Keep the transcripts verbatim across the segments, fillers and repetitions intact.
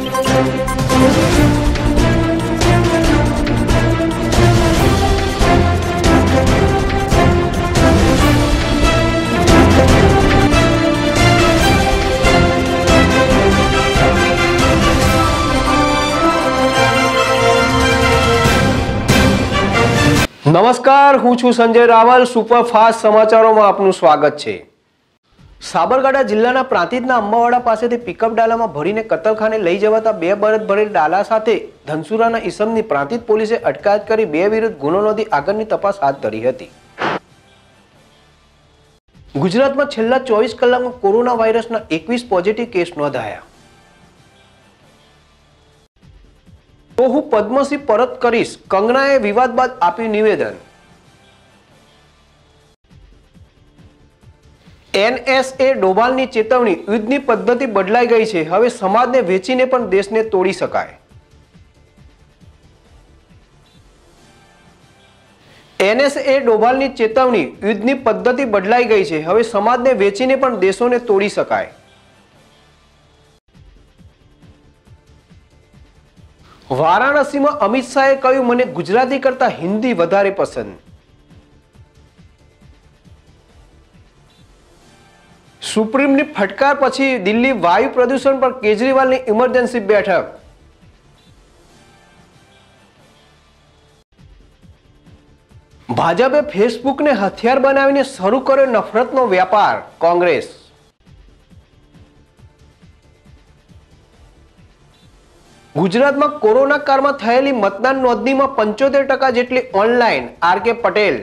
नमस्कार, हूँ छू संजय रावल। सुपरफास्ट समाचारों में आपનું સ્વાગત છે। સાબરકાંઠા જિલ્લાના પ્રાંતિજના અંબાવાડા પાસેથી પિકઅપ ડાલામાં ભરીને કતલખાને લઈ જવાતા બે બળદ ભરેલ ડાલા સાથે ધનસુરાના ઈસમની પ્રાંતિજ પોલીસે અટકાયત કરી બે વિરુદ્ધ ગુનો નોંધી આગળની તપાસ હાથ ધરી હતી। ગુજરાતમાં છેલ્લા ચોવીસ કલાકમાં કોરોના વાયરસના એકવીસ પોઝિટિવ કેસ નોંધાયા। तो हूँ पद्मश्री परत करीश, कंगनाए विवाद बाद आप्યું निवेदन। एनएसए डोभालनी चेतवणी, युद्धनी पद्धति बदलाई गई है, हवे समाजने वेचीने पण देशने तोड़ी शकाय। एनएसए डोभालनी चेतवणी, युद्धनी पद्धति बदलाई गई है, हवे समाजने वेचीने पण देशोने तोड़ी शकाय। वाराणसी में अमित शाहे कह્યું, મને ગુજરાતી કરતા હિન્દી વધારે પસંદ। સુપ્રીમની ફટકાર પછી દિલ્હી વાયુ પ્રદૂષણ પર કેજરીવાલની ઇમરજન્સી બેઠક। ભાજપે ફેસબુકને હથિયાર બનાવીને શરૂ કર્યો નફરતનો વ્યાપાર, કોંગ્રેસ। गुजरात में कोरोना काल में थयेली मतदान नोंधणी में पंचोतेर टका जेटली ऑनलाइन, आर के पटेल।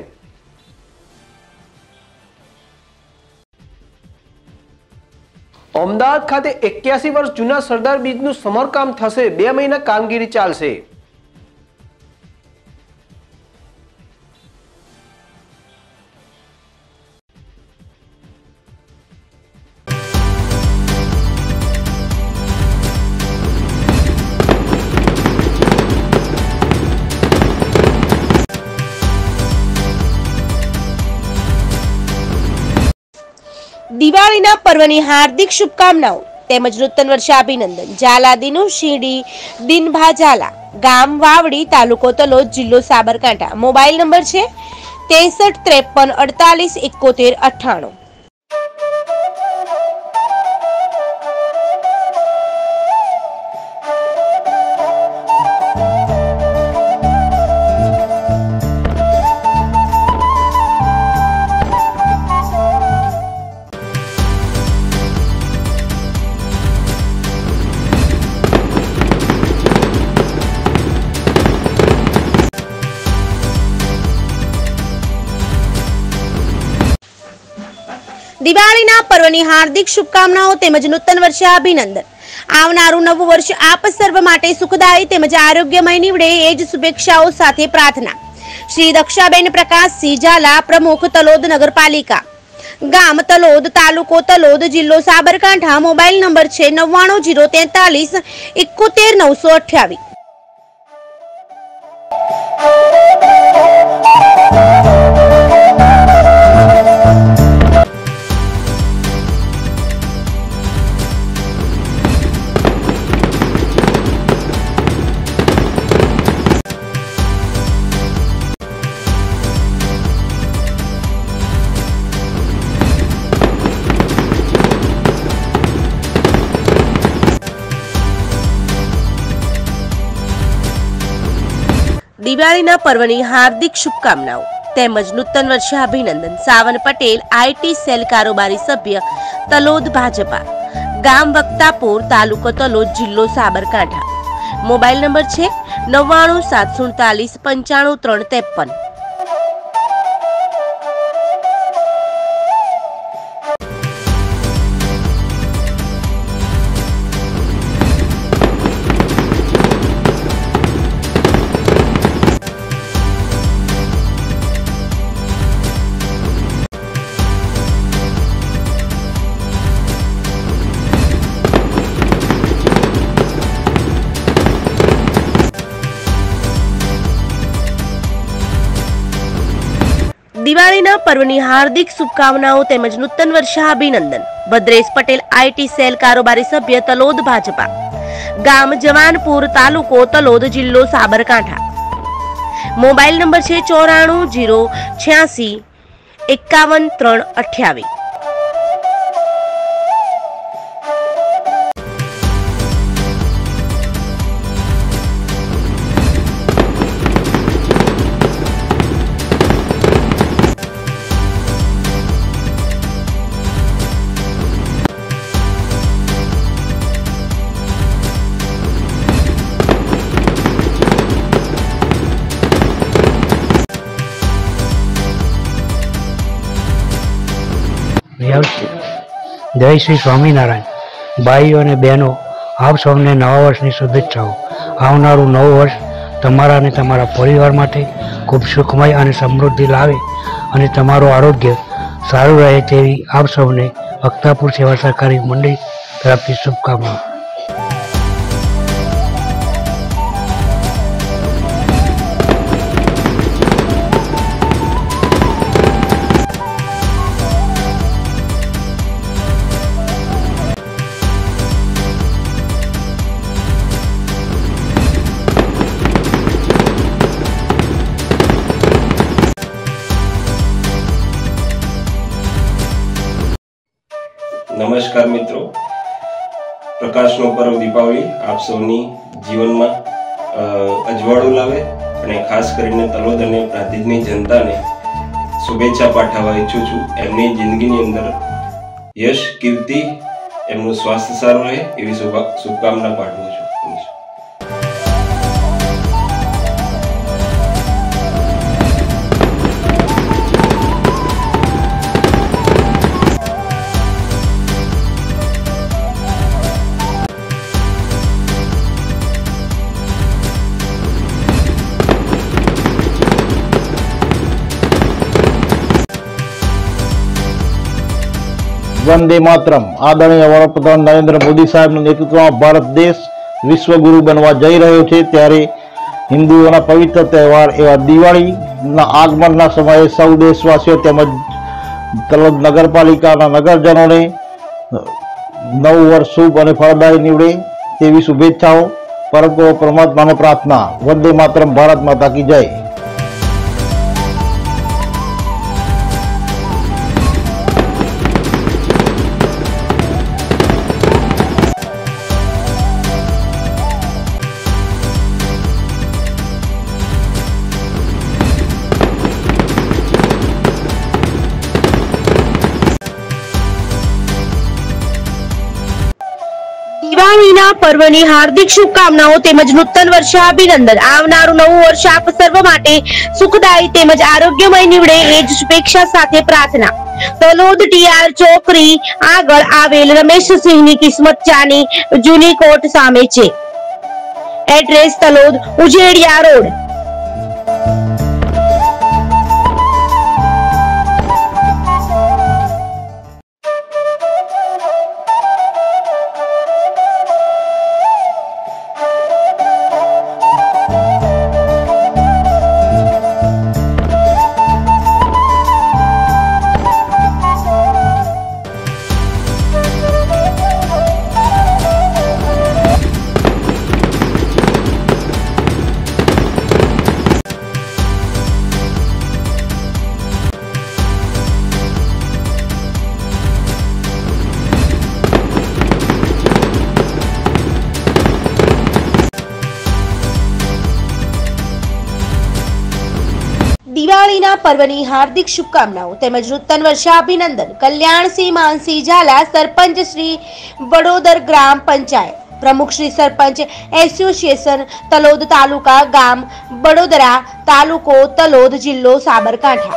अमदावाद खाते एक्यासी वर्ष जूना सरदार ब्रिजનું સમારકામ થશે, બે મહિના કામગીરી ચાલશે। દિવાળીના પર્વની હાર્દિક શુભકામનાઓ તેમજ નૂતન વર્ષ અભિનંદન। ઝાલાદીનું શીડી દિનભા ઝાલા, ગામ વાવડી, તાલુકો તલોદ, જિલ્લો સાબરકાંઠા। મોબાઈલ નંબર છે ત્રેસઠ ત્રેપન અડતાલીસ એકોતેર અઠ્ઠાણું। દિવાળીના પર્વની હાર્દિક શુભકામનાઓ તેમજ નૂતન વર્ષ અભિનંદન। આવનારું નવું વર્ષ આપ સર્વ માટે સુખદાયી તેમજ આરોગ્યમય નીવડે એ જ શુભેચ્છાઓ સાથે પ્રાર્થના। શ્રી દક્ષાબેન પ્રકાશસિંહ ઝાલા, પ્રમુખ તલોદ નગરપાલિકા, ગામ તલોદ, તાલુકો તલોદ, જિલ્લો સાબરકાંઠા। મોબાઈલ નંબર છે નવ્વાણું જીરો તેતાલીસ એકોતેર નવસો અઠ્યાવીસ। દિવાળીના પર્વની હાર્દિક શુભકામનાઓ તેમજ નૂતન વર્ષ અભિનંદન। સાવન પટેલ, આઈટી સેલ કારોબારી સભ્ય, તલોદ ભાજપા, ગામ વક્તાપુર, તાલુકો તલોદ, જિલ્લો સાબરકાંઠા। મોબાઈલ નંબર છે નવ્વાણું સાત સુડતાલીસ પંચાણું ત્રણ ત્રેપન। દિવાળીના પર્વની હાર્દિક શુભકામનાઓ તેમજ નૂતન વર્ષ અભિનંદન। ભદ્રેશ પટેલ, આઈટી સેલ કારોબારી સભ્ય, તલોદ ભાજપા, ગામ જવાનપુર, તાલુકો તલોદ, જિલ્લો સાબરકાંઠા। મોબાઈલ નંબર છે ચોરાણું જીરો છ્યાસી એકાવન ત્રણ અઠ્યાવીસ। जय श्री स्वामीनारायण। भाईओ ने बहनों, आप सबने नवा वर्षनी शुभेच्छाओ। आवनारू नव वर्ष तमारा ने तमारा परिवार माटे खूब सुखमय और समृद्धि लावे और तमारो आरोग्य सारू रहे तेवी आप सबने भक्तापुर सेवा सहकारी मंडली तरफ शुभकामनाओं। नमस्कार मित्रों, प्रकाशनो पर्व दीपावली आप सौनी जीवन में अजवाळुं लावे अने खास करीने तलोद अने प्रांतिजनी जनताने शुभेच्छा पाठववा इच्छुं छुं। एमनी जिंदगीनी अंदर यश, कीर्ति, एमनुं स्वास्थ्य सारुं रहे एवी शुभकामना पाठवुं छुं। वंदे मातरम। आदरणीय वडाप्रधान नरेंद्र मोदी साहेब नेतृत्व में भारत देश विश्व गुरु बनवा जई रह्यो छे, त्यारे हिंदुओना पवित्र तहेवार एवा दिवाળી ना आगमनना समये सौ देशवासीओ तेमज तलोद नगरपालिकाना नगरजनोने नव वर्ष शुभ और फलदायी निवड़े तेवी शुभेच्छाओं। परम परमात्मा ने प्रार्थना। वंदे मातरम। भारत माता की जय। દિવાળીના પર્વની હાર્દિક શુભકામનાઓ તેમજ નૂતન વર્ષ અભિનંદન। આવનારું નવું વર્ષ આપ સર્વ માટે સુખદાયી તેમજ આરોગ્યમય નીવડે એ જ શુભેચ્છા સાથે પ્રાર્થના। તલોદ ટીઆર ચોકડી આગળ આવેલ રમેશ સિંહની કિસ્મત ચાની જૂની કોર્ટ સામે છે। Address Talod Ujediya road. દિવાળીના પર્વની હાર્દિક શુભકામનાઓ તેમજ નૂતન વર્ષ અભિનંદન। કલ્યાણસિંહ માનસિંહ ઝાલા, સરપંચ શ્રી વડોદર ગ્રામ પંચાયત, પ્રમુખ શ્રી સરપંચ એસોસિએશન તલોદ, તાલુકા ગામ વડોદરા, તાલુકો તલોદ, જિલ્લો સાબરકાંઠા।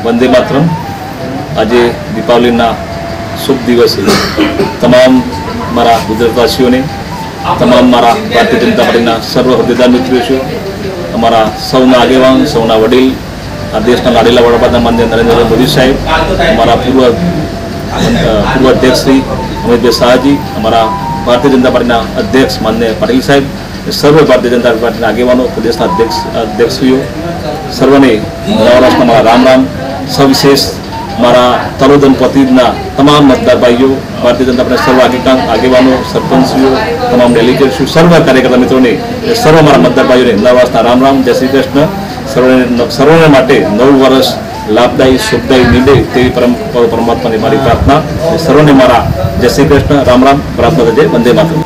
वंदे मातरम। आज दीपावली शुभ दिवस तमाम मारा गुजरातवासीओं ने तमाम मारा भारतीय जनता पार्टी सर्व होद्देदार मित्रों अमरा सौना आगेवान सौना वडील आ देशना लाडेला वडाप्रधान माननीय नरेंद्र मोदी साहेब, हमारा पूर्व पूर्व अध्यक्ष श्री अमित भाई शाहजी, हमारा भारतीय जनता पार्टी अध्यक्ष माननीय पाटिल साहेब, सर्व भारतीय जनता पार्टी आगेवानों प्रदेश अध्यक्ष अध्यक्षीओ सर्वने नवा वर्षना राम राम। सविशेष मारा तलोद जनपदना तमाम मतदार भाईओ, भारतीय जनता पार्टी सर्व आगे आगेवानों सरपंचीओ, तमाम डेलीगेट्स, सर्व कार्यकर्ता मित्रों ने सर्व मारा मतदार भाईओ ने नवा वर्षना राम राम। जय श्री कृष्ण। सर्वने सर्वने माटे नव वर्ष लाभदायी शुभदायी नीडे तेवी परम परमात्मा ने मारी प्रार्थना। सर्वने मारा जय श्री कृष्ण, राम राम, प्रार्थना जय, वंदे मातरम।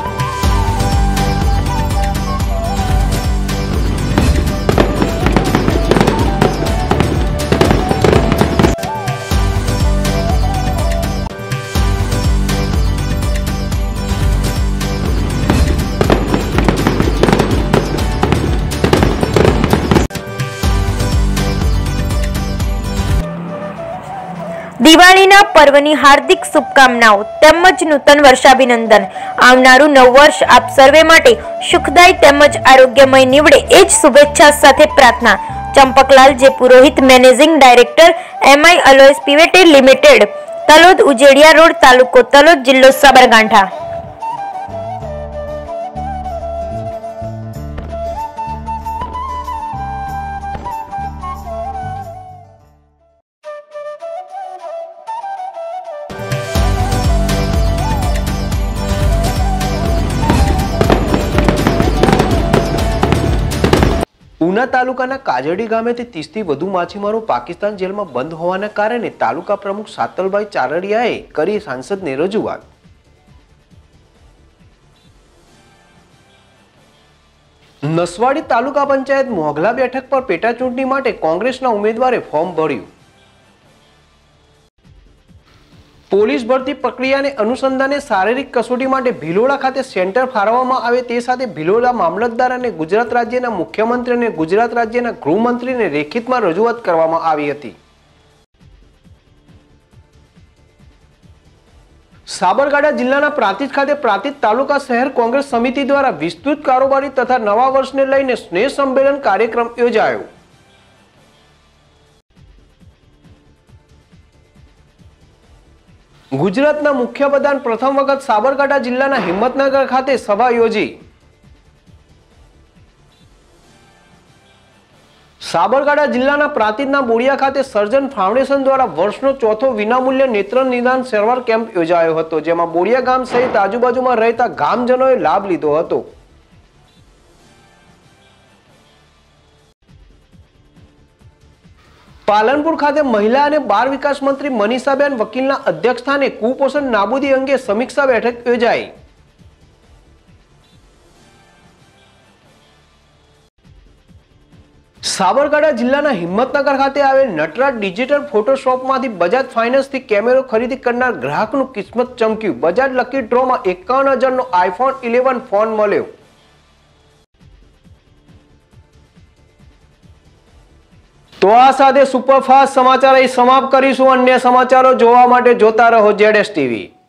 દિવાળીના પર્વની હાર્દિક શુભકામનાઓ તેમજ નૂતન વર્ષાભિનંદન। આવનારું નવ વર્ષ આપ સર્વે માટે સુખદાયી તેમજ આરોગ્યમય નીવડે એ જ શુભેચ્છા સાથે પ્રાર્થના। Champaklal J Purohit, managing director MI alloys PVT limited, Talod, Ujediya road, તાલુકો તલોદ, જિલ્લો સાબરકાંઠા। ઉના તાલુકાના કાજડી ગામેથી ત્રીસથી વધુ માછીમારો પાકિસ્તાન જેલમાં બંધ હોવાના કારણે તાલુકા પ્રમુખ સાતલભાઈ ચારડિયાએ કરી સાંસદને રજૂઆત। નસવાડી તાલુકા પંચાયત મોગલા બેઠક પર પેટા ચૂંટણી માટે કોંગ્રેસના ઉમેદવારે ફોર્મ ભર્યું। પોલીસ ભરતી પ્રક્રિયાને અનુસંધાને શારીરિક કસોટી માટે ભિલોડા ખાતે સેન્ટર ફાળવવામાં આવે તે સાથે ભિલોડા મામલતદાર અને ગુજરાત રાજ્યના મુખ્યમંત્રી અને ગુજરાત રાજ્યના ગૃહમંત્રીને લેખિતમાં રજૂઆત કરવામાં આવી હતી। સાબરકાંઠા જિલ્લાના પ્રાંતિજ ખાતે પ્રાંતિજ તાલુકા શહેર કોંગ્રેસ સમિતિ દ્વારા વિસ્તૃત કારોબારી તથા નવા વર્ષને લઈને સ્નેહ સંમેલન કાર્યક્રમ યોજાયો। ગુજરાતના મુખ્યપ્રધાન પ્રથમ વખત સાબરકાંઠા જિલ્લાના હિંમતનગર ખાતે સભા યોજી। સાબરકાંઠા જિલ્લાના પ્રાંતિજના બોડિયા ખાતે સર્જન ફાઉન્ડેશન દ્વારા વર્ષનો ચોથો વિનામૂલ્ય નેત્ર નિદાન સારવાર કેમ્પ યોજાયો હતો, જેમાં બોડિયા ગામ સહિત આજુબાજુમાં રહેતા ગામજનોએ લાભ લીધો હતો। પાલનપુર ખાતે મહિલા અને બાળ વિકાસ મંત્રી મનીષાબેન વકીલના અધ્યક્ષસ્થાને કુપોષણ નાબૂદી અંગે સમીક્ષા બેઠક યોજાઈ। સાબરકાંઠા જિલ્લાના હિંમતનગર ખાતે આવેલ નટરાજ ડિજિટલ ફોટોશોપમાંથી બજાજ ફાઇનાન્સથી કેમેરો ખરીદી કરનાર ગ્રાહકનું કિસ્મત ચમક્યું। બજાજ લકી ડ્રોમાં એકાવન હજારનો આઈફોન ઇલેવન ફોન મળ્યો। તો આ સાથે સુપરફાસ્ટ સમાચાર અહીં સમાપ્ત કરીશું। અન્ય સમાચારો જોવા માટે જોતા રહો જેડએસ ટીવી।